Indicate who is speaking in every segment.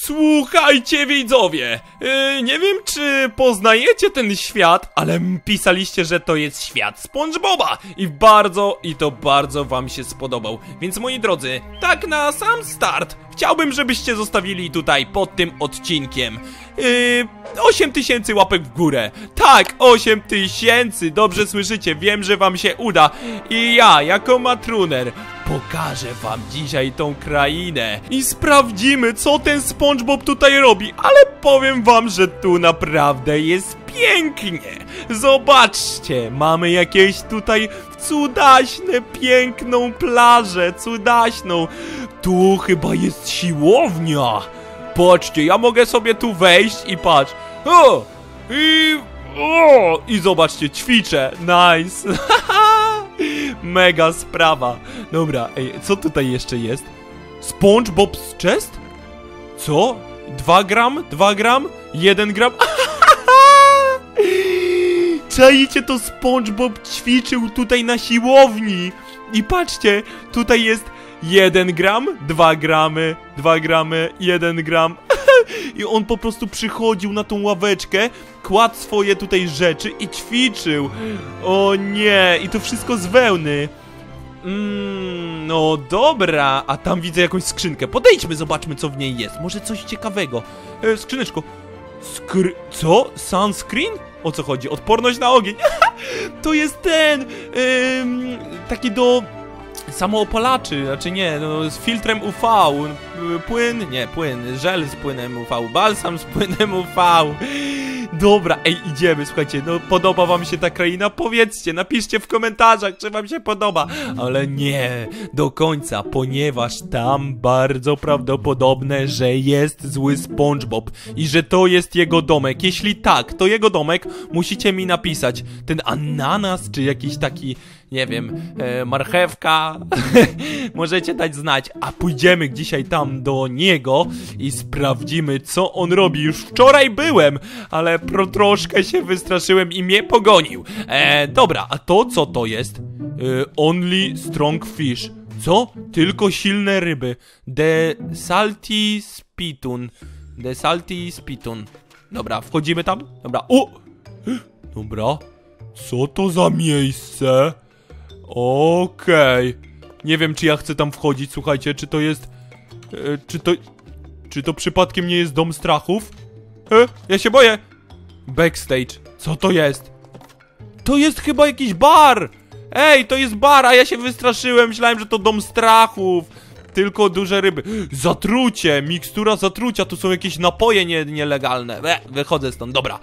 Speaker 1: Słuchajcie widzowie, nie wiem czy poznajecie ten świat, ale pisaliście, że to jest świat SpongeBoba i to bardzo wam się spodobał. Więc moi drodzy, tak na sam start chciałbym, żebyście zostawili tutaj pod tym odcinkiem 8000 łapek w górę. Tak, 8000, dobrze słyszycie, wiem, że wam się uda. I ja, jako Matruner, pokażę wam dzisiaj tą krainę i sprawdzimy, co ten SpongeBob tutaj robi. Ale powiem wam, że tu naprawdę jest pięknie. Zobaczcie, mamy jakieś tutaj cudaśne, piękną plażę, cudaśną. Tu chyba jest siłownia. Patrzcie, ja mogę sobie tu wejść i patrz. I zobaczcie, ćwiczę. Nice. Mega sprawa. Dobra, ej, co tutaj jeszcze jest? SpongeBob's chest? Co? 2 gram? 2 gram? 1 gram? Czajcie, to SpongeBob ćwiczył tutaj na siłowni. I patrzcie, tutaj jest 1 gram, 2 gramy, 2 gramy, 1 gram. I on po prostu przychodził na tą ławeczkę, kładł swoje tutaj rzeczy i ćwiczył. O nie, i to wszystko z wełny. No dobra, a tam widzę jakąś skrzynkę. Podejdźmy, zobaczmy, co w niej jest. Może coś ciekawego. Skrzyneczko. Co? Sunscreen? O co chodzi? Odporność na ogień. To jest ten taki do samoopalaczy, znaczy nie, no z filtrem UV. Płyn, nie, płyn, żel z płynem UV, balsam z płynem UV. Dobra, ej, idziemy, słuchajcie, no podoba wam się ta kraina? Powiedzcie, napiszcie w komentarzach, czy wam się podoba. Ale nie do końca, ponieważ tam bardzo prawdopodobne, że jest zły SpongeBob i że to jest jego domek. Jeśli tak, to jego domek, musicie mi napisać. Ten ananas, czy jakiś taki, nie wiem, marchewka. Możecie dać znać, a pójdziemy dzisiaj tam do niego i sprawdzimy, co on robi. Już wczoraj byłem, ale troszkę się wystraszyłem i mnie pogonił. Dobra, a to co to jest? Only strong fish. Co? Tylko silne ryby. The salty spittoon. The salty spittoon. Dobra, wchodzimy tam? Dobra, dobra. Co to za miejsce? Okej. Nie wiem, czy ja chcę tam wchodzić, słuchajcie, czy to jest... Czy to przypadkiem nie jest dom strachów? Ja się boję. Backstage. Co to jest? To jest chyba jakiś bar. Ej, to jest bar, a ja się wystraszyłem. Myślałem, że to dom strachów. Tylko duże ryby. Zatrucie, mikstura zatrucia. Tu są jakieś napoje nielegalne. Wychodzę stąd, dobra.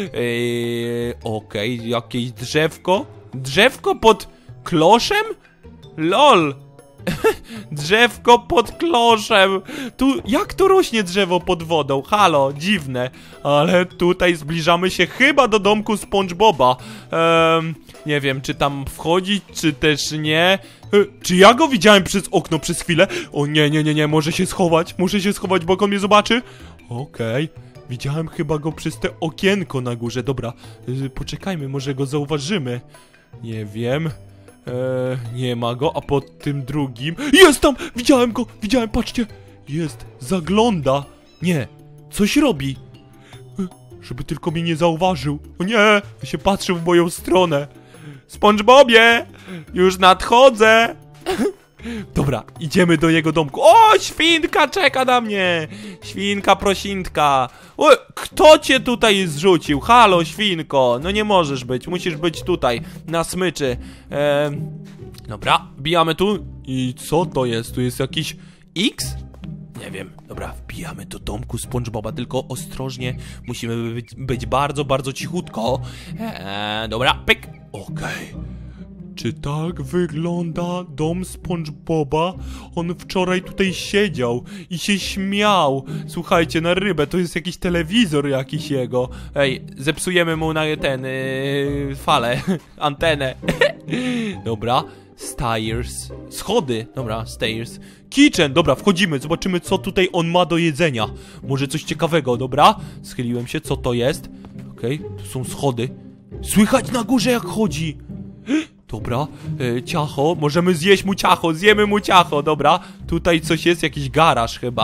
Speaker 1: Okej, jakieś drzewko. Drzewko pod kloszem? LOL. Drzewko pod kloszem. Tu, jak to rośnie drzewo pod wodą? Halo, dziwne. Ale tutaj zbliżamy się chyba do domku SpongeBoba. Nie wiem, czy tam wchodzić, czy też nie. Czy ja go widziałem przez okno przez chwilę? O nie, muszę się schować, bo on mnie zobaczy. Okej. Widziałem chyba go przez te okienko na górze. Dobra, poczekajmy, może go zauważymy. Nie wiem. Nie ma go, a pod tym drugim... Jest tam! Widziałem go! Patrzcie! Jest, zagląda. Nie, coś robi. Żeby tylko mnie nie zauważył. O nie, się patrzył w moją stronę. SpongeBobie! Już nadchodzę! Dobra, idziemy do jego domku. O, świnka czeka na mnie! Świnka prosintka. O, kto cię tutaj zrzucił? Halo, świnko. No nie możesz być, musisz być tutaj, na smyczy. Dobra, bijamy tu. I co to jest? Tu jest jakiś X? Nie wiem. Dobra, wbijamy do domku SpongeBoba, tylko ostrożnie. Musimy być bardzo, bardzo cichutko. Dobra, pyk. Okej. Czy tak wygląda dom SpongeBoba? On wczoraj tutaj siedział i się śmiał. Słuchajcie, na rybę, to jest jakiś telewizor jakiś jego. Ej, zepsujemy mu na ten falę, antenę. Dobra, stairs. Schody, dobra, stairs. Kitchen, dobra, wchodzimy, zobaczymy, co tutaj on ma do jedzenia. Może coś ciekawego, dobra? Schyliłem się, co to jest? Okej, tu są schody. Słychać na górze, jak chodzi. Dobra, ciacho, możemy zjeść mu ciacho, zjemy mu ciacho, dobra. Tutaj coś jest, jakiś garaż chyba.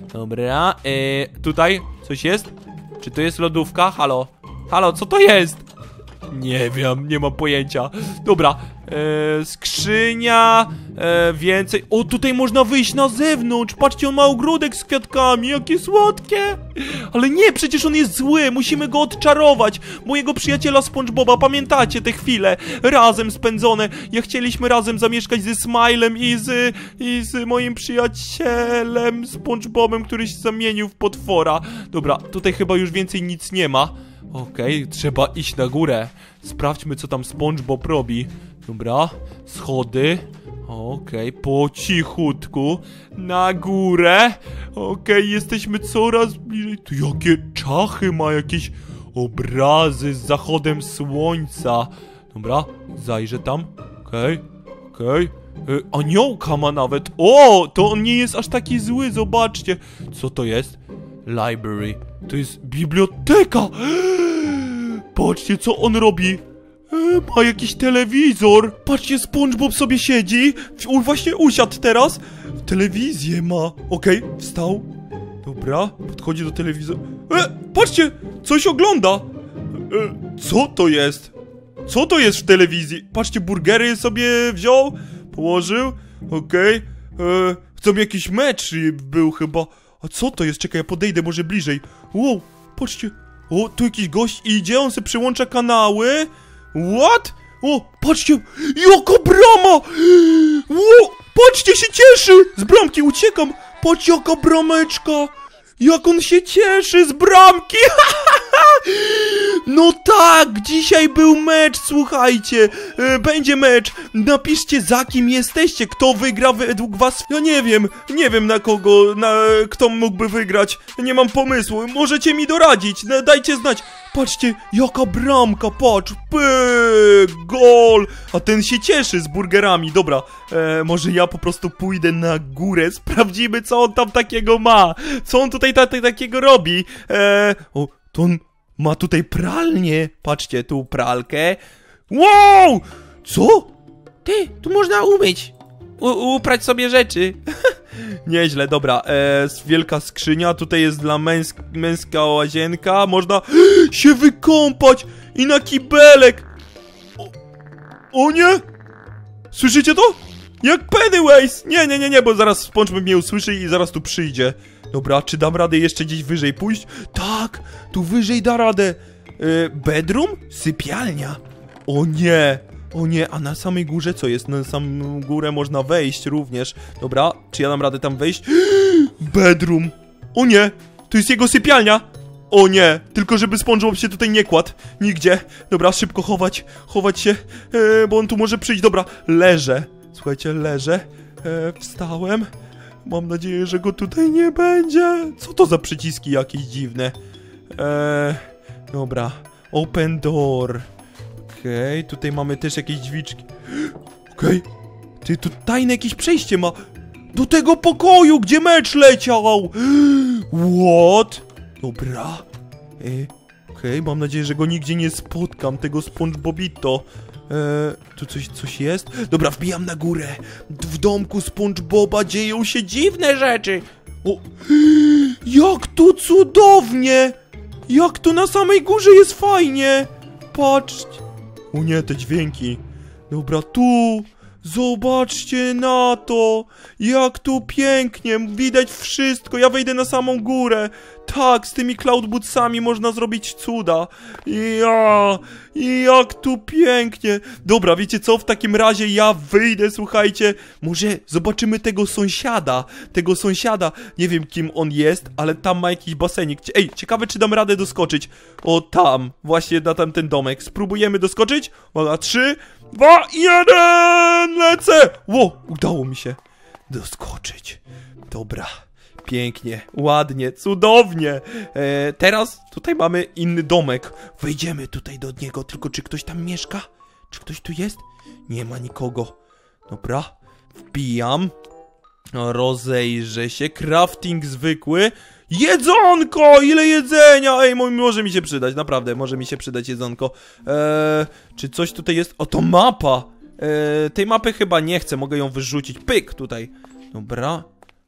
Speaker 1: Dobra, tutaj coś jest? Czy to jest lodówka? Halo? Halo, co to jest? Nie wiem, nie mam pojęcia. Dobra, skrzynia, więcej. O, tutaj można wyjść na zewnątrz. Patrzcie, on ma ogródek z kwiatkami, jakie słodkie. Ale nie, przecież on jest zły, musimy go odczarować. Mojego przyjaciela SpongeBoba, pamiętacie te chwile razem spędzone? Jak chcieliśmy razem zamieszkać ze Smilem i z moim przyjacielem SpongeBobem, który się zamienił w potwora. Dobra, tutaj chyba już więcej nic nie ma. Okej, trzeba iść na górę. Sprawdźmy, co tam SpongeBob robi. Dobra, schody. Okej, po cichutku. Na górę. Okej, jesteśmy coraz bliżej. Tu jakie czachy ma, jakieś obrazy z zachodem słońca. Dobra, zajrzę tam. Okej. Aniołka ma nawet. O, to on nie jest aż taki zły, zobaczcie. Co to jest? Library. To jest biblioteka. Patrzcie, co on robi. Ma jakiś telewizor. Patrzcie, SpongeBob sobie siedzi. Właśnie usiadł teraz. Telewizję ma. Okej, wstał. Dobra, podchodzi do telewizora. Patrzcie, coś ogląda. Co to jest? Co to jest w telewizji? Patrzcie, burgery sobie wziął, położył. Okej. Chcą jakiś mecz był chyba. A co to jest? Czekaj, ja podejdę może bliżej. Wow, patrzcie. O, tu jakiś gość idzie, on sobie przyłącza kanały. What? O, patrzcie, jaka brama! Wow, patrzcie, się cieszy! Z bramki uciekam. Patrzcie, jaka brameczka. Jak on się cieszy z bramki. No tak, dzisiaj był mecz, słuchajcie. Będzie mecz. Napiszcie, za kim jesteście, kto wygra według was. Ja nie wiem na kogo, kto mógłby wygrać. Nie mam pomysłu, możecie mi doradzić, dajcie znać. Patrzcie, jaka bramka, patrz, pyk, gol. A ten się cieszy z burgerami, dobra. Może ja po prostu pójdę na górę, sprawdzimy, co on tam takiego ma. Co on tutaj takiego robi. O, to on ma tutaj pralnię. Patrzcie, tu pralkę. Wow! Co? Ty, tu można umyć. Uprać sobie rzeczy. Nieźle, dobra. Wielka skrzynia. Tutaj jest dla męska łazienka. Można się wykąpać. I na kibelek. O nie! Słyszycie to? Jak Pennywise! Nie, bo zaraz SpongeBob mnie usłyszy i zaraz tu przyjdzie. Dobra, czy dam radę jeszcze gdzieś wyżej pójść? Tak, tu wyżej da radę. Bedroom? Sypialnia. O nie, a na samej górze co jest? Na samą górę można wejść również. Dobra, czy ja dam radę tam wejść? Bedroom. O nie, to jest jego sypialnia. O nie, tylko żeby SpongeBob się tutaj nie kładł. Nigdzie. Dobra, szybko chować się, bo on tu może przyjść. Dobra, leżę. Słuchajcie, leżę. Wstałem. Mam nadzieję, że go tutaj nie będzie. Co to za przyciski jakieś dziwne? Dobra. Open door. Okej, tutaj mamy też jakieś drzwiczki. Okej. Ty, tu tajne jakieś przejście ma. Do tego pokoju, gdzie mecz leciał. What? Dobra. Okej, mam nadzieję, że go nigdzie nie spotkam, tego SpongeBobito. Tu coś jest? Dobra, wbijam na górę. W domku SpongeBoba dzieją się dziwne rzeczy. O, jak tu cudownie! Jak tu na samej górze jest fajnie! Patrzcie. O nie, te dźwięki. Dobra, tu. Zobaczcie na to. Jak tu pięknie. Widać wszystko. Ja wejdę na samą górę. Tak, z tymi cloud bootsami można zrobić cuda. Jak tu pięknie. Dobra, wiecie co? W takim razie ja wyjdę, słuchajcie. Może zobaczymy tego sąsiada. Nie wiem, kim on jest, ale tam ma jakiś basenik. Ej, ciekawe, czy dam radę doskoczyć. O, tam. Właśnie na tamten domek. Spróbujemy doskoczyć. Uwaga, 3, 2, 1. Lecę. Ło, udało mi się doskoczyć. Dobra. Pięknie, ładnie, cudownie. Teraz tutaj mamy inny domek. Wejdziemy tutaj do niego, tylko czy ktoś tam mieszka? Czy ktoś tu jest? Nie ma nikogo. Dobra, wbijam. Rozejrzę się. Crafting zwykły. Jedzonko! Ile jedzenia! Ej, może mi się przydać, naprawdę, może mi się przydać jedzonko. Czy coś tutaj jest? O, to mapa. Tej mapy chyba nie chcę, mogę ją wyrzucić. Pyk, tutaj. Dobra.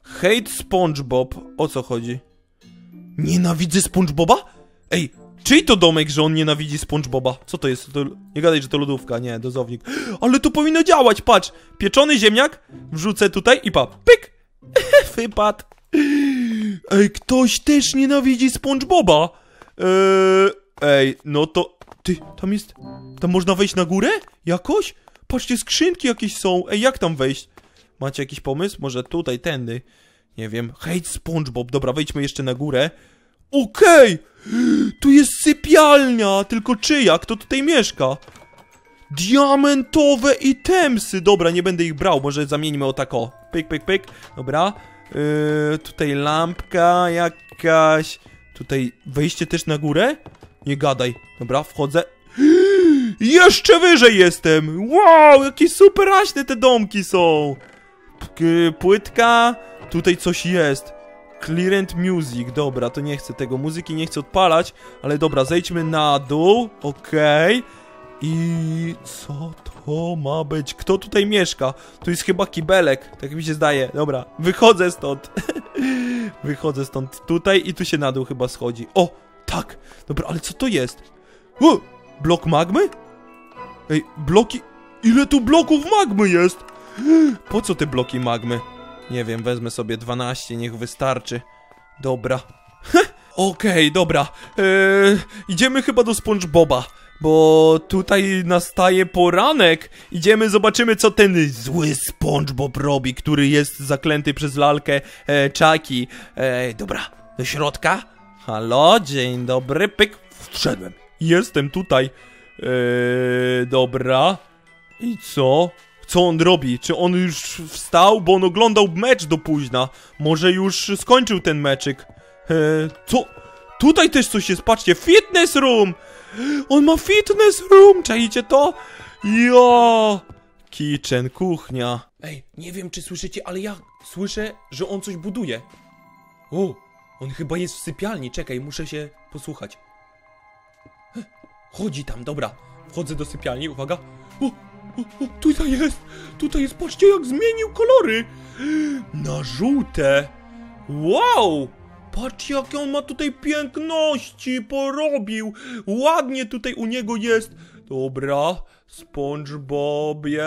Speaker 1: Hate SpongeBob. O co chodzi? Nienawidzę SpongeBoba? Ej, czyj to domek, że on nienawidzi SpongeBoba? Co to jest? To... Nie gadaj, że to lodówka, nie, dozownik. Ale to powinno działać, patrz. Pieczony ziemniak, wrzucę tutaj i pa, pyk. Wypadł. Ej, ktoś też nienawidzi SpongeBoba. Ej, no to... Ty, tam jest... Tam można wejść na górę? Jakoś? Patrzcie, skrzynki jakieś są. Ej, jak tam wejść? Macie jakiś pomysł? Może tutaj, tędy. Nie wiem. Hate SpongeBob. Dobra, wejdźmy jeszcze na górę. Okej! Tu jest sypialnia. Tylko czyja? Kto tutaj mieszka? Diamentowe itemsy. Dobra, nie będę ich brał. Może zamieńmy o tak o. Pyk, pyk, pyk. Dobra. Tutaj lampka jakaś. Tutaj wejście też na górę? Nie gadaj. Dobra, wchodzę. Jeszcze wyżej jestem! Wow, jakie superaśne te domki są! Płytka. Tutaj coś jest. Clearant Music. Dobra, to nie chcę tego. Muzyki nie chcę odpalać. Ale dobra, zejdźmy na dół. Okej. I co to ma być? Kto tutaj mieszka? Tu jest chyba kibelek. Tak mi się zdaje. Dobra, wychodzę stąd. Wychodzę stąd tutaj i tu się na dół chyba schodzi. O, tak. Dobra, ale co to jest? O, blok magmy? Ej, bloki... Ile tu bloków magmy jest? Po co te bloki magmy? Nie wiem, wezmę sobie 12, niech wystarczy. Dobra. Okej, dobra. Idziemy chyba do SpongeBoba, bo tutaj nastaje poranek. Idziemy, zobaczymy, co ten zły SpongeBob robi, który jest zaklęty przez lalkę Chucky. Dobra, do środka. Halo, dzień dobry, pyk. Wszedłem. Jestem tutaj. Dobra. I co? Co on robi? Czy on już wstał? Bo on oglądał mecz do późna. Może już skończył ten meczyk. Co? Tutaj też coś jest, patrzcie. Fitness room! On ma fitness room! Czajcie to? Jo! Kitchen, kuchnia. Ej, nie wiem, czy słyszycie, ale ja słyszę, że on coś buduje. O, on chyba jest w sypialni. Czekaj, muszę się posłuchać. Chodzi tam, dobra. Wchodzę do sypialni, uwaga. O, tutaj jest, patrzcie jak zmienił kolory. Na żółte. Wow. Patrzcie jakie on ma tutaj piękności porobił. Ładnie tutaj u niego jest. Dobra, SpongeBobie.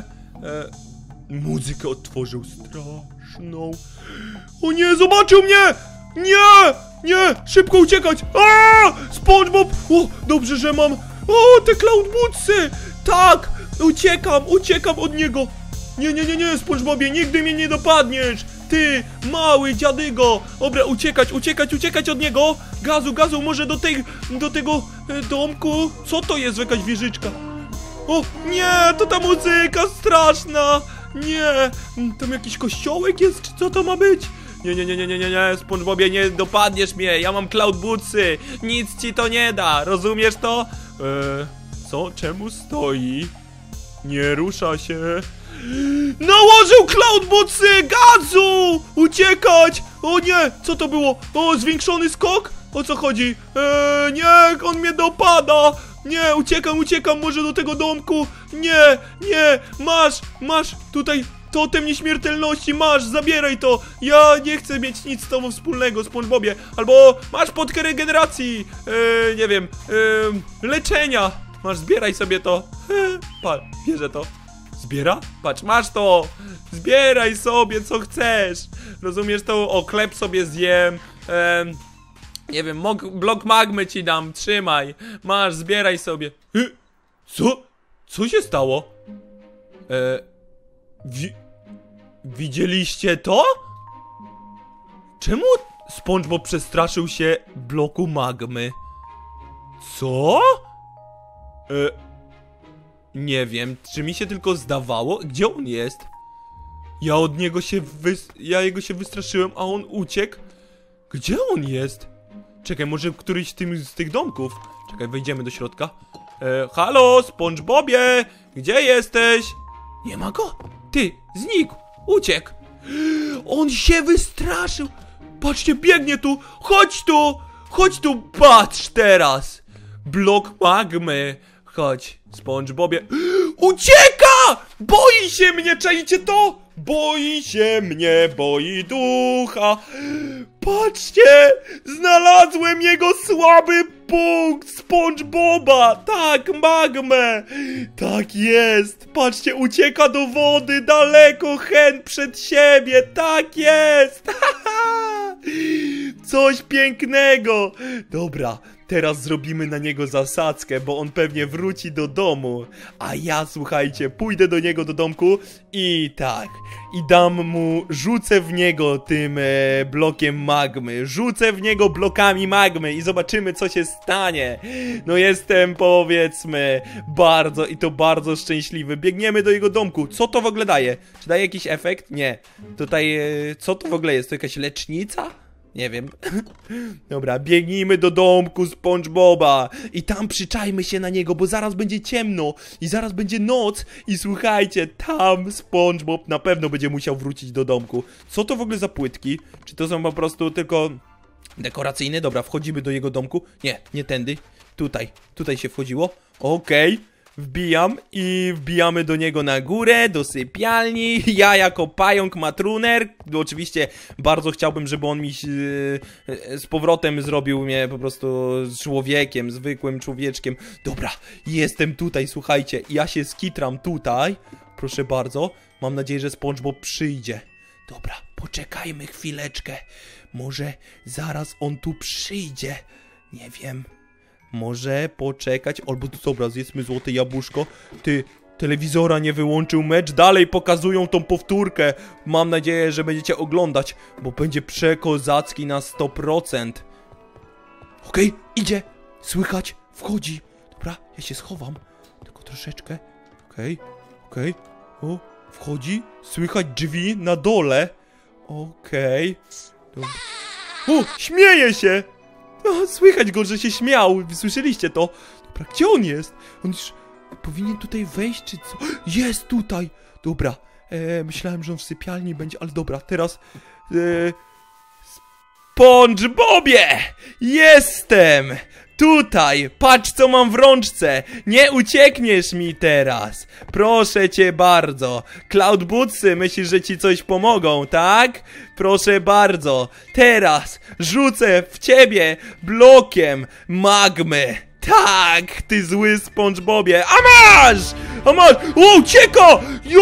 Speaker 1: Muzykę otworzył straszną. O nie, zobaczył mnie. Nie, szybko uciekać. SpongeBob. O, dobrze, że mam. O, te Cloud Bootsy. Tak, uciekam od niego. Nie, SpongeBobie, nigdy mnie nie dopadniesz. Ty, mały dziadygo. Dobra, uciekać od niego. Gazu, może do tego domku. Co to jest, jakaś wieżyczka? O, nie, to ta muzyka straszna. Nie, tam jakiś kościołek jest, czy co to ma być? Nie, SpongeBobie, nie dopadniesz mnie. Ja mam Cloud Bootsy. Nic ci to nie da, rozumiesz to? Co? Czemu stoi? Nie rusza się. Nałożył Cloud Bootsy! Gazu! Uciekać! O nie! Co to było? O, zwiększony skok? O co chodzi? Nie! On mnie dopada! Nie! Uciekam! Może do tego domku! Nie! Masz! Tutaj totem nieśmiertelności! Masz! Zabieraj to! Ja nie chcę mieć nic z tobą wspólnego, SpongeBobie! Albo masz podkę regeneracji! Nie wiem... leczenia! Masz, zbieraj sobie to! Patrz, bierze to. Zbiera? Patrz, masz to! Zbieraj sobie, co chcesz! Rozumiesz to? O, chleb sobie zjem. Nie wiem, blok magmy ci dam, trzymaj. Masz, zbieraj sobie. Co? Co się stało? Widzieliście to? Czemu SpongeBob przestraszył się bloku magmy? Co? Nie wiem, czy mi się tylko zdawało? Gdzie on jest? Ja jego się wystraszyłem, a on uciekł. Gdzie on jest? Czekaj, może któryś z tych domków? Czekaj, wejdziemy do środka. Halo, SpongeBobie! Gdzie jesteś? Nie ma go? Ty, znikł, uciekł. On się wystraszył. Patrzcie, biegnie tu. Chodź tu, patrz teraz. Blok magmy. Chodź, SpongeBobie. Ucieka! Boi się mnie, czajcie to? boi się mnie, boi ducha. Patrzcie, znalazłem jego słaby punkt SpongeBoba. Tak, magmę. Tak jest. Patrzcie, ucieka do wody daleko, hen przed siebie. Tak jest. Coś pięknego. Dobra, teraz zrobimy na niego zasadzkę, bo on pewnie wróci do domu. A ja, słuchajcie, pójdę do niego do domku i tak, i dam mu, rzucę w niego tym blokiem magmy. Rzucę w niego blokami magmy i zobaczymy, co się stanie. No jestem, powiedzmy, bardzo szczęśliwy. Biegniemy do jego domku. Co to w ogóle daje? Czy daje jakiś efekt? Nie. Tutaj, co to w ogóle jest? To jakaś lecznica? Nie wiem. Dobra, biegnijmy do domku SpongeBoba i tam przyczajmy się na niego, bo zaraz będzie ciemno i zaraz będzie noc i słuchajcie, tam SpongeBob na pewno będzie musiał wrócić do domku. Co to w ogóle za płytki? Czy to są po prostu tylko dekoracyjne? Dobra, wchodzimy do jego domku. Nie, nie tędy. Tutaj się wchodziło. Okej. Wbijam i wbijamy do niego na górę, do sypialni. Ja jako pająk matruner, oczywiście bardzo chciałbym, żeby on mi z powrotem zrobił mnie po prostu człowiekiem, zwykłym człowieczkiem. Dobra, jestem tutaj, słuchajcie, ja się skitram tutaj. Proszę bardzo, mam nadzieję, że SpongeBob przyjdzie. Dobra, poczekajmy chwileczkę. Może zaraz on tu przyjdzie. Nie wiem. Może poczekać, albo dobra, zjedzmy złote jabłuszko. Ty, telewizora nie wyłączył, mecz dalej pokazują tą powtórkę. Mam nadzieję, że będziecie oglądać, bo będzie przekozacki na 100%. Okej, idzie, słychać, wchodzi. Dobra, ja się schowam, tylko troszeczkę. Okej, o, wchodzi, słychać drzwi na dole. Okej, dobra. O, śmieje się. No, słychać go, że się śmiał. Słyszeliście to? Dobra, gdzie on jest? On już powinien tutaj wejść, czy co? Jest tutaj! Dobra, myślałem, że on w sypialni będzie, ale dobra, teraz... SpongeBobie! Jestem! Tutaj! Patrz, co mam w rączce! Nie uciekniesz mi teraz! Proszę cię bardzo! Cloud Bootsy, myślisz, że ci coś pomogą, tak? Proszę bardzo! Teraz rzucę w ciebie blokiem magmy! Tak, ty zły SpongeBobie! A masz! A masz! O, ucieka!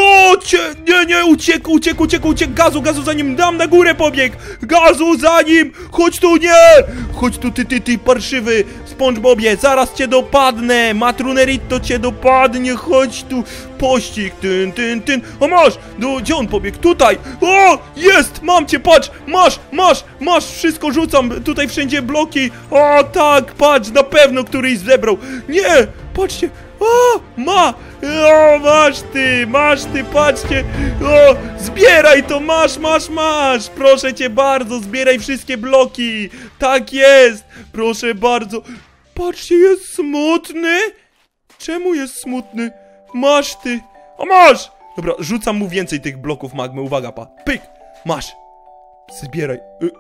Speaker 1: Nie, uciekł! Gazu, za nim! Dam na górę pobieg! Gazu za nim! Chodź tu, nie! Chodź tu, ty parszywy SpongeBobie! Zaraz cię dopadnę! Matrunerito cię dopadnie! Chodź tu! Pościg! Tyn! A masz! Gdzie on pobiegł? Tutaj! O! Jest! Mam cię, patrz! Masz! Wszystko rzucam! Tutaj wszędzie bloki! O, tak! Patrz! Na pewno któryś zebrał! Nie! Patrzcie! O! O, masz ty, patrzcie! O! Zbieraj to! Masz! Proszę cię bardzo, zbieraj wszystkie bloki! Tak jest! Proszę bardzo! Patrzcie, jest smutny! Czemu jest smutny? Masz ty! O, masz! Dobra, rzucam mu więcej tych bloków magmy, uwaga, pa! Pyk! Masz! Zbieraj!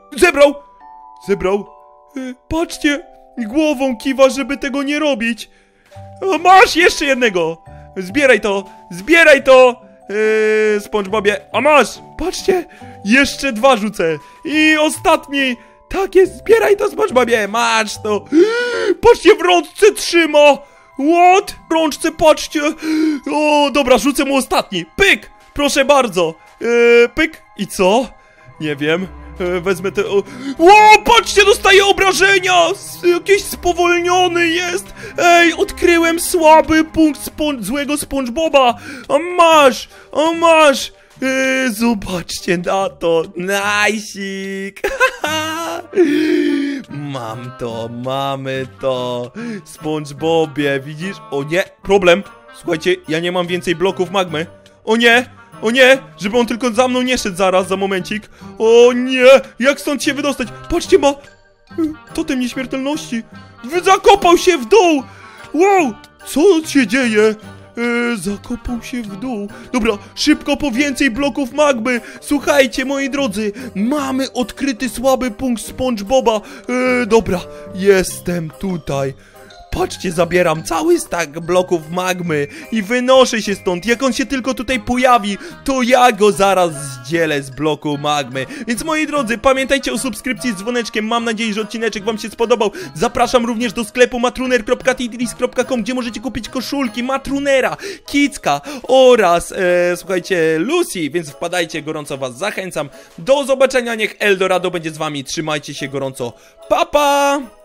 Speaker 1: Zebrał! Patrzcie! Głową kiwa, żeby tego nie robić! O, masz jeszcze jednego! Zbieraj to! SpongeBobie, a masz! Patrzcie! Jeszcze 2 rzucę! I ostatni! Tak jest, zbieraj to, SpongeBobie! Masz to! Patrzcie, w rączce trzyma! What? W rączce, patrzcie! O, dobra, rzucę mu ostatni! Pyk! Proszę bardzo! Pyk! I co? Nie wiem. Wezmę te... Ło, patrzcie, dostaję obrażenia! Jakiś spowolniony jest! Ej, odkryłem słaby punkt złego SpongeBoba! A masz! Zobaczcie na to! Najsik! Mamy to! SpongeBobie, widzisz? O nie, problem! Słuchajcie, ja nie mam więcej bloków magmy. O nie, żeby on tylko za mną nie szedł zaraz, za momencik. O nie, jak stąd się wydostać? Patrzcie, ma totem nieśmiertelności. Zakopał się w dół. Wow, co się dzieje? Zakopał się w dół. Dobra, szybko po więcej bloków magmy. Słuchajcie, moi drodzy, mamy odkryty słaby punkt SpongeBoba. Dobra, jestem tutaj. Patrzcie, zabieram cały stack bloków magmy i wynoszę się stąd. Jak on się tylko tutaj pojawi, to ja go zaraz zdzielę z bloku magmy. Więc moi drodzy, pamiętajcie o subskrypcji z dzwoneczkiem. Mam nadzieję, że odcineczek wam się spodobał. Zapraszam również do sklepu matruner.titris.com, gdzie możecie kupić koszulki Matrunera, Kicka oraz, słuchajcie, Lucy. Więc wpadajcie, gorąco was zachęcam. Do zobaczenia, niech Eldorado będzie z wami. Trzymajcie się gorąco. Pa, pa!